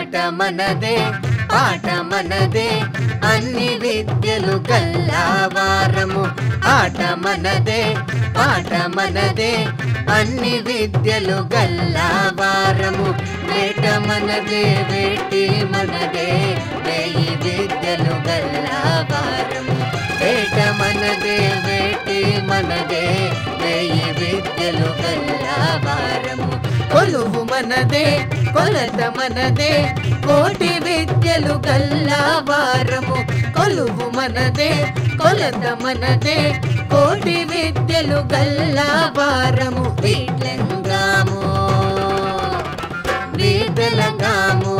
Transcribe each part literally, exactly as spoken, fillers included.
ఆట మనదే పాట మనదే అన్ని విద్యలు గల్లవారము ఆట మనదే పాట మనదే అన్ని విద్యలు గల్లవారము వేట మనదే వేటి మనదే వేయి విద్యలు గల్లవారము వేట మనదే వేటి మనదే వేయి విద్యలు గల్లవారము కొలువు మనదే కొలత మనదే కోటి విద్యలు గల్లవారము కొలువు మనదే కొలత మనదే కోటి విద్యలు గల్లవారము వీట్లంగాము వీదలంగాము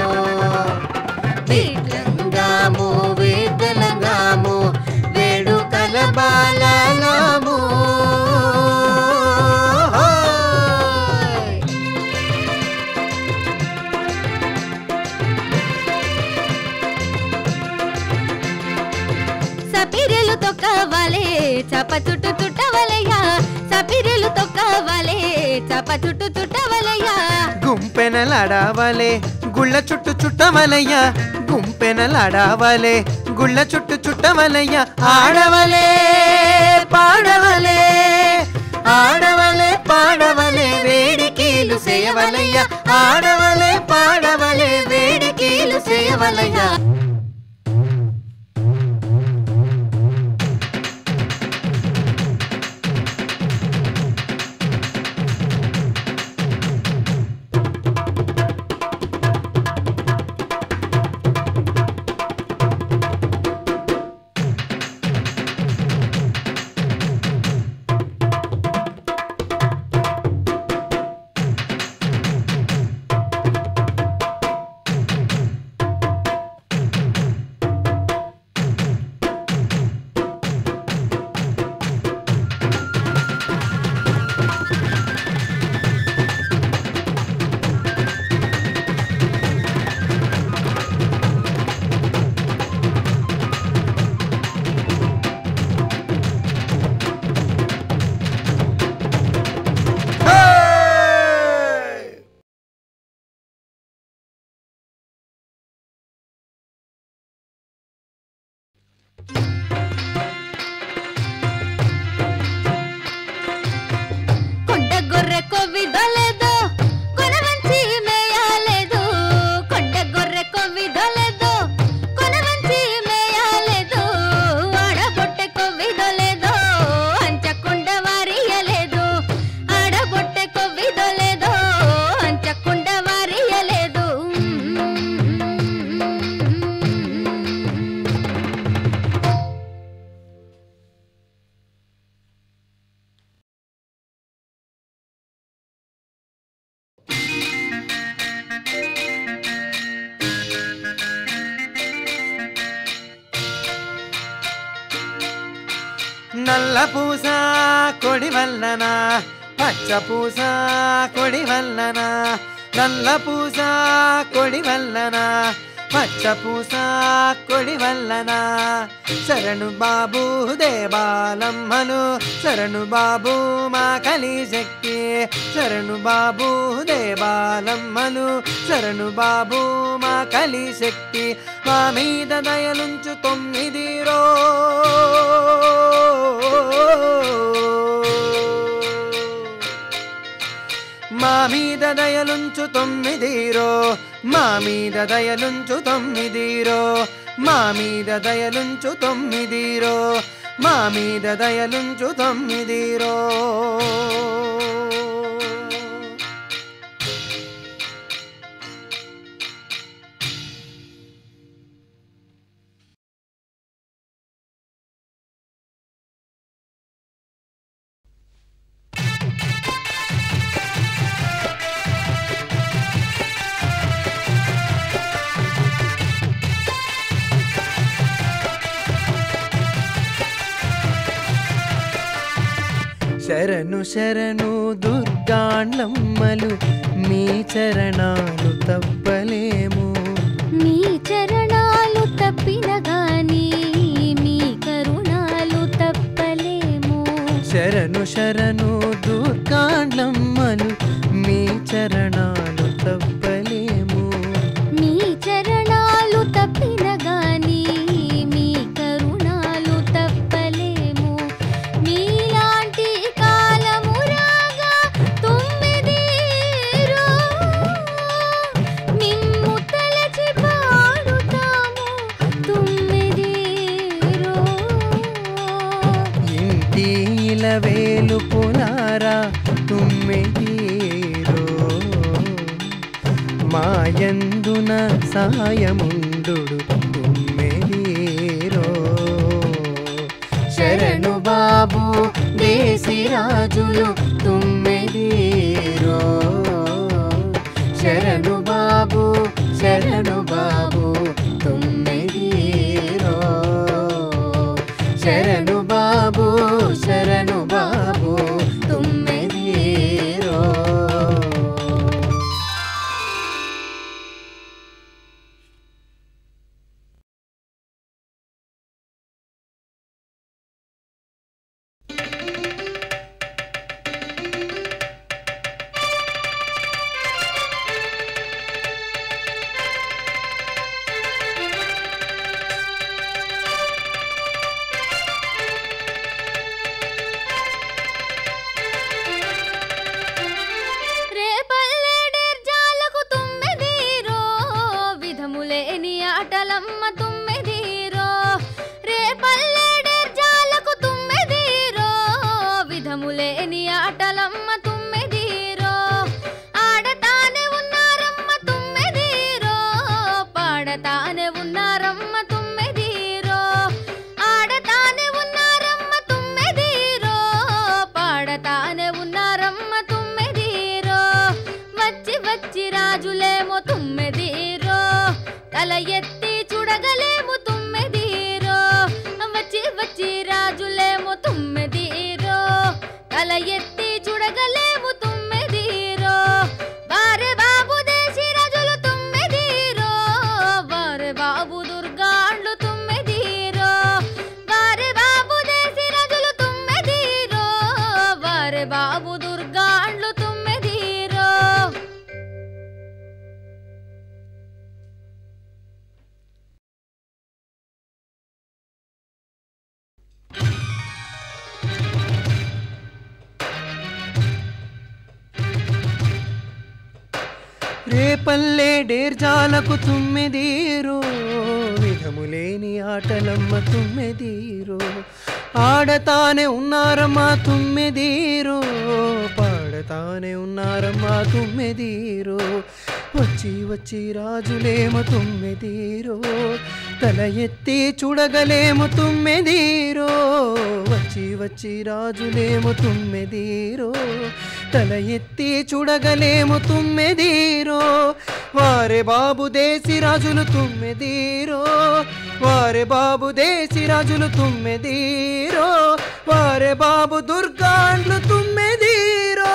వీట్లంగాము వీదలంగాము వేడుకల బాలలాము సపిరెలు తొక్కవలే చప చుట్టు చుట్టవలయ్యా సపిరెలు తొక్కవలే చప చుట్టు చుట్టవలయ్యా గుంపెనలాడవలే గుళ్ళ చుట్టు చుట్టవలయ్యా గుంపెనలాడవలే గుళ్ళ చుట్టు చుట్టవలయ్యా ఆడవలే పాడవలే ఆడవలే పాడవలే వేడికీలు చేయవలయ్యా ఆడవలే పాడవలే వేడికీలు చేయవలయ్యా నల్ల పూస కొడి వల్లన పచ్చ పూస కొడి వల్లన నల్ల పూస కొడి వల్లన పచ్చ పూస కొడి వల్లన శరణు బాబు దేవాలమ్మను శరణు బాబు మా కలి శక్తి శరణు బాబు దేవాలమ్మను శరణు బాబు మా కలి శక్తి మా మీద దయలుంచు తొమ్మిది రో మా మీద దయలుంచు తొమ్మిదిరో మా మీద దయలుంచు తొమ్మిదిరో మా మీద దయలుంచు తొమ్మిదిరో మా మీద దయలుంచు తొమ్మిదిరో శరణు శరణు దుర్గాండ్లమ్మలు మీ చరణాలు తప్పలేము మీ చరణాలు తప్పిన గాని మీ కరుణాలు తప్పలేము శరణు శరణు దుర్గాండ్లమ్మలు మీ చరణాలు తప్పలేము మీ మాయందున సాయముండుడు తుమ్మెదీరో శరణు బాబు దేశిరాజులు తుమ్మెదీరో శరణు బాబు శరణు బాబు తుమ్మెదీరో శరణు బాబు శరణు బాబు తుమ్మెదీరో. రేపల్లే డేర్జాలకు తుమ్మెదీరో విధములేని ఆటలమ్మ తుమ్మెదీరో ఆడతానే ఉన్నారమ్మా తుమ్మెదీరో పాడతానే ఉన్నారమ్మా తుమ్మెదీరో వచ్చి వచ్చి రాజులేమో తుమ్మెదీరో తల ఎత్తి చూడగలేము తుమ్మెదీరో వచ్చి వచ్చి రాజులేమో తుమ్మెదీరో తల ఎత్తి చూడగలేము తుమ్మెదీరో వారే బాబు దేశి రాజులు తుమ్మెదీరో వారే బాబు దేశి రాజులు తుమ్మెదీరో వారే బాబు దుర్గాండ్లు తుమ్మెదీరో.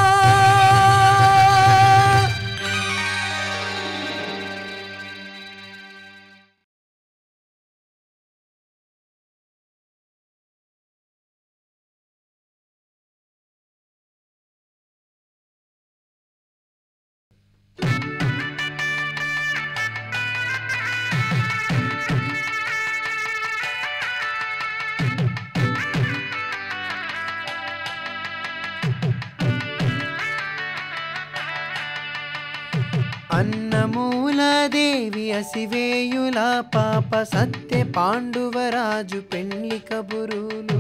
అన్నమూలదేవి అసివేయుల పాప సత్య పాండువరాజు పెండ్లి కబురులు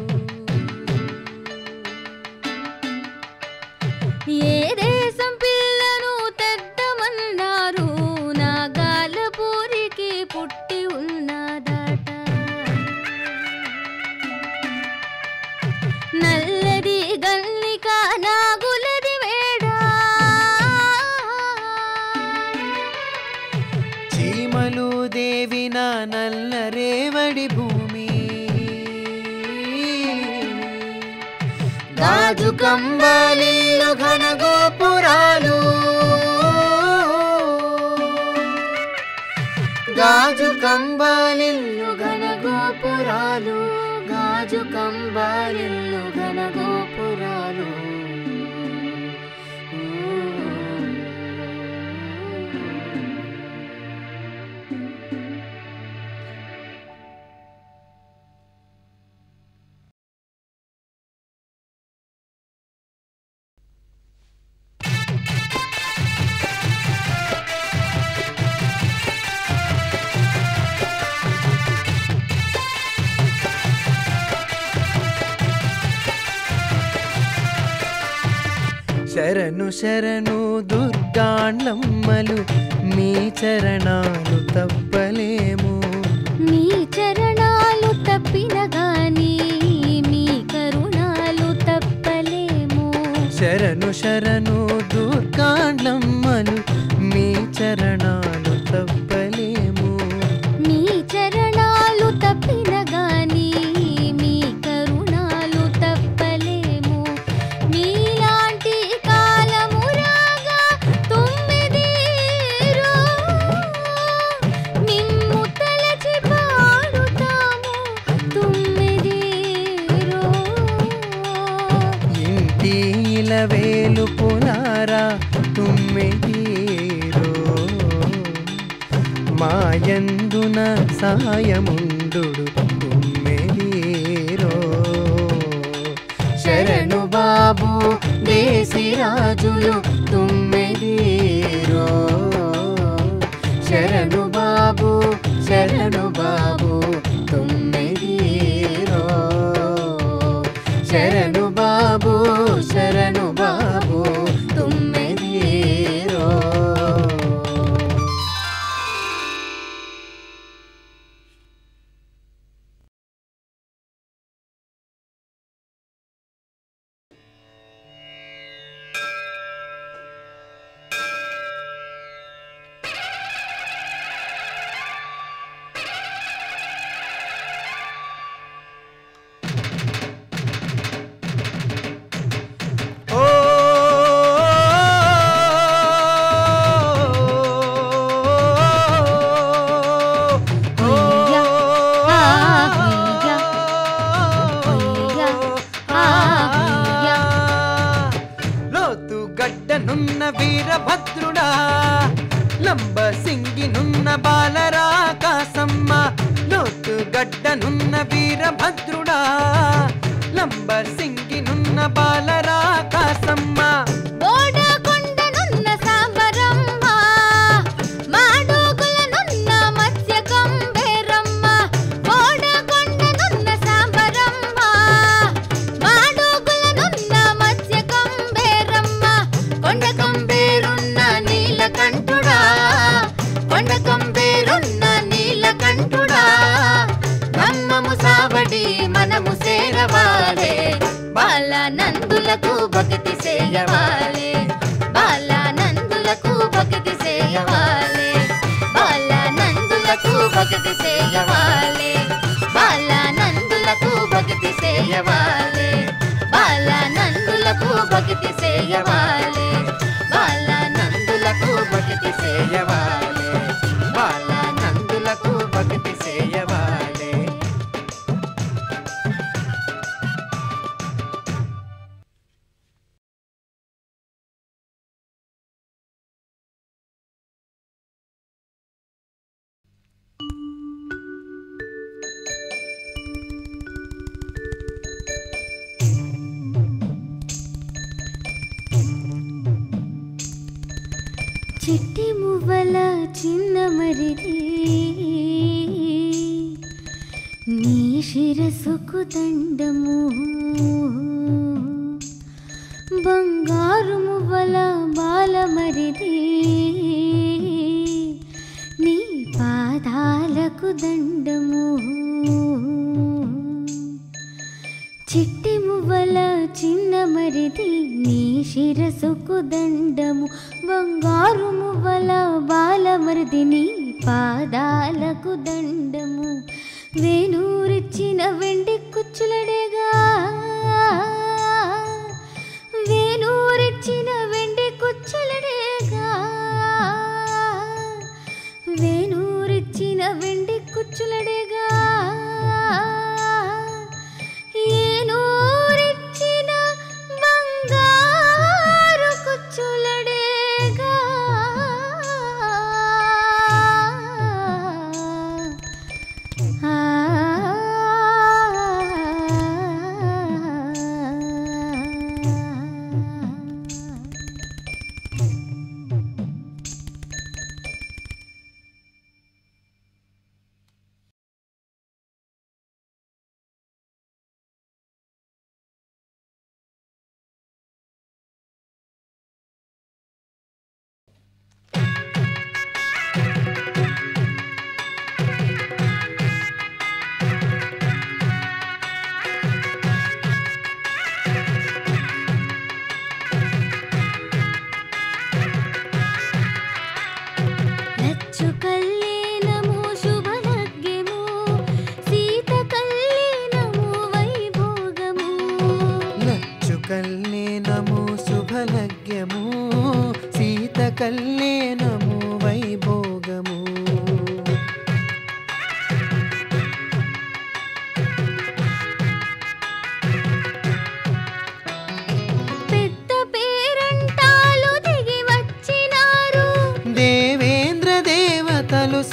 ఏ దేశం పిల్లను తెద్దమన్నారు నాగాలపూరికి పుట్టి ఉన్నదట నల్లది గల్లిక నాగులది వేడా చీమలు దేవిన నల్ల రేవడి భూమి గాజు కంబలిల్లు ఘన గోపురాలు గాజు కంబలిల్లు ఘన గోపురాలు గాజు కంబలిల్లు ఘన గోపురాలు శరణు శరణు దుర్గాండ్లమ్మలు మీ చరణాలు తప్పలేము మీ చరణాలు తప్పిన గాని మీ కరుణాలు తప్పలేము శరణు శరణు దుర్గాండ్లమ్మలు మీ చరణాలు తప్పలేము మీ చరణాలు తప్పిన గాని మీ కరుణాలు తప్పలేము మీలాంటి కాలము రాగా తొమ్మిదిరో మిమ్ము తలచి పాడుతాము తొమ్మిదిరో ఇంటి ఇలవేలు పులారా తుమ్మెదీరో మాయందున సాయముండుడు తుమ్మెదీరో శరణు బాబు దేశిరాజులు తుమ్మెదీరో శరణు బాబు శరణు బాబు తుమ్మెదీరో శరణు బాబు శరణు బాబు తుమ్మెదీరో గడ్డనున్న వీరభద్రుడా లంబ సింగినున్న బాలరాకాసమ్మ లోతు గడ్డనున్న వీరభద్రుడా లంబ సింగినున్న బాలరాకాసమ్మ బోడకొండనున్న సాంబరమ్మ మాడోగులనున్న మత్స్యకంబేరమ్మ బోడకొండనున్న సాంబరమ్మ మాడోగులనున్న మత్స్యకంబేరమ్మ కొండకంబేరున్న నీలకంఠుడా కొండకంబేరున్న నీలకంఠుడా బ్రహ్మము సావడి మనము సేరవాలే బాలానందులకు భక్తి సేయవాలే బాలానందులకు భక్తి సేయవాలే బాలానందులకు భక్తి సేయవాలే బాలానందులకు భక్తి సేయవాలే బాలానందులకు భక్తి సేయవాలే బాలానందులకు భక్తి సేయవాలే బాలానందులకు భక్తి సేయవాలే చిట్టి మువ్వల చిన్న మరిది నీ శిరసుకు దండము బంగారు మువ్వల బాలమరిది నీ పాదాలకు దండము చిట్టి మువ్వల చిన్న మరిది నీ శిరసుకు దండము బంగారు మువ్వల బాలమరిది నీ పాదాలకు దండము వేణూరిచ్చిన వెండి కుచ్చులడేగా వేణూరిచ్చిన వెండి కుచ్చులడేగా వేణూరిచ్చిన వెండి కుచ్చులడేగా ఏనూరిచ్చిన బంగారు కుచ్చులడేగా ఆ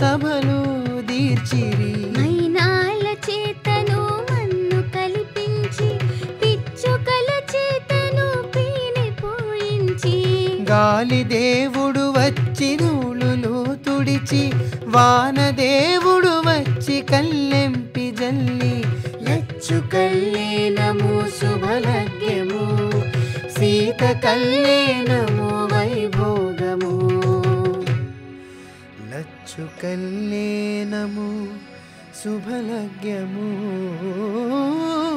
సభలు దీర్చిరి మైనాల చేతను మన్ను కలిపించి పిచ్చుకల చేతను పీని పోయించి గాలి దేవుడు వచ్చి ధూళులు తుడిచి వానదేవుడు వచ్చి కల్లెంపి జల్లి లచ్చు కల్లేనము శుభలగ్యము సీత కల్లేనము వైభోగము లచ్చు కల్లేనము శుభలగ్యము